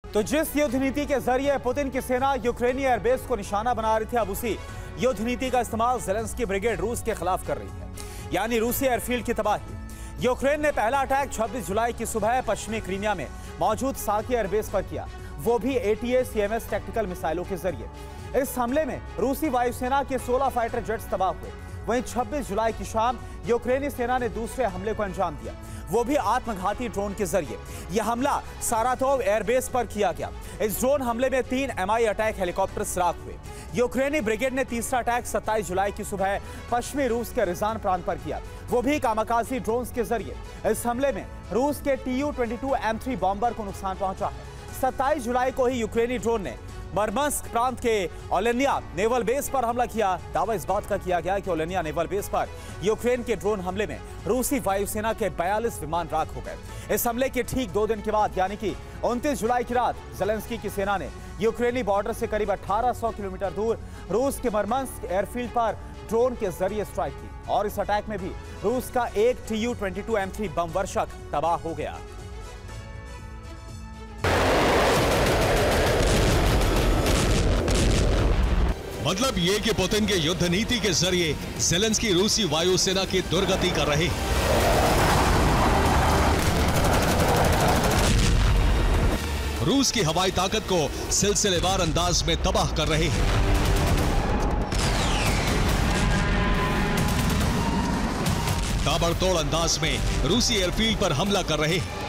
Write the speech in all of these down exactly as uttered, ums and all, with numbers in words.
तो जिस युद्ध नीति के जरिए पुतिन की सेना यूक्रेनी एयरबेस को निशाना बना रही थी, अब उसी युद्ध नीति का इस्तेमाल ज़ेलेंस्की ब्रिगेड रूस के खिलाफ कर रही है, यानी रूसी एयरफील्ड की तबाही। यूक्रेन ने पहला अटैक छब्बीस जुलाई की सुबह पश्चिमी क्रीमिया में मौजूद साकी एयरबेस पर किया, वो भी एटीएस टैक्टिकल मिसाइलों के जरिए। इस हमले में रूसी वायुसेना के सोलह फाइटर जेट्स तबाह हुए। वहीं छब्बीस जुलाई की शाम यूक्रेनी सेना ने दूसरे हमले को अंजाम दिया, वो भी आत्मघाती ड्रोन के जरिए। यह हमला सारातोव एयरबेस पर किया गया। इस ड्रोन हमले में तीन एमआई अटैक हेलीकॉप्टर सराख हुए। यूक्रेनी ब्रिगेड ने तीसरा अटैक सत्ताईस जुलाई की सुबह पश्चिमी रूस के रिजान प्रांत पर किया, वो भी कामाकाजी ड्रोन के जरिए। इस हमले में रूस के T U twenty two M three bomber को नुकसान पहुंचा है। सत्ताईस जुलाई को ही यूक्रेनी ड्रोन ने मरमंस्क प्रांत के ओलेनिया नेवल बेस पर हमला किया। दावा इस बात का किया गया कि ओलेनिया नेवल बेस पर यूक्रेन के ड्रोन हमले में रूसी वायुसेना के बयालीस विमान राख हो गए। इस हमले के ठीक दो दिन के बाद यानी कि उनतीस जुलाई की रात ज़ेलेंस्की की सेना ने यूक्रेनी बॉर्डर से करीब अठारह सौ किलोमीटर दूर रूस के मरमंस्क एयरफील्ड पर ड्रोन के जरिए स्ट्राइक की और इस अटैक में भी रूस का एक T U twenty two M three बम वर्षक तबाह हो गया। मतलब ये कि पुतिन के युद्ध नीति के जरिए ज़ेलेंस्की रूसी वायुसेना की दुर्गति कर रहे हैं। रूस की हवाई ताकत को सिलसिलेवार अंदाज में तबाह कर रहे हैं। ताबड़तोड़ अंदाज में रूसी एयरफील्ड पर हमला कर रहे हैं।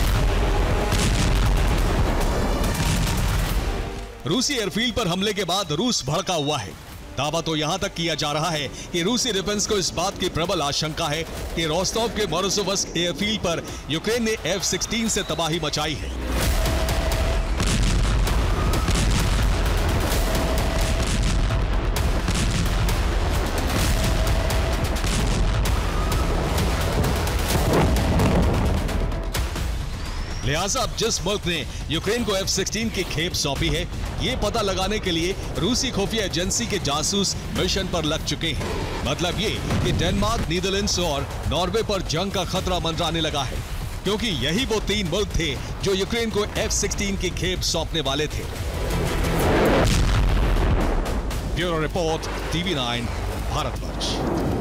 रूसी एयरफील्ड पर हमले के बाद रूस भड़का हुआ है। दावा तो यहां तक किया जा रहा है कि रूसी डिफेंस को इस बात की प्रबल आशंका है कि रोस्टोव के मोरोसोवस्क एयरफील्ड पर यूक्रेन ने एफ सिक्सटीन से तबाही मचाई है। लिहाजा अब जिस मुल्क ने यूक्रेन को एफ सिक्सटीन की खेप सौंपी है, ये पता लगाने के लिए रूसी खुफिया एजेंसी के जासूस मिशन पर लग चुके हैं। मतलब ये कि डेनमार्क, नीदरलैंड्स और नॉर्वे पर जंग का खतरा मंडराने लगा है, क्योंकि यही वो तीन मुल्क थे जो यूक्रेन को एफ सिक्सटीन की खेप सौंपने वाले थे। Bureau report, TV nine, Bharatvarsh.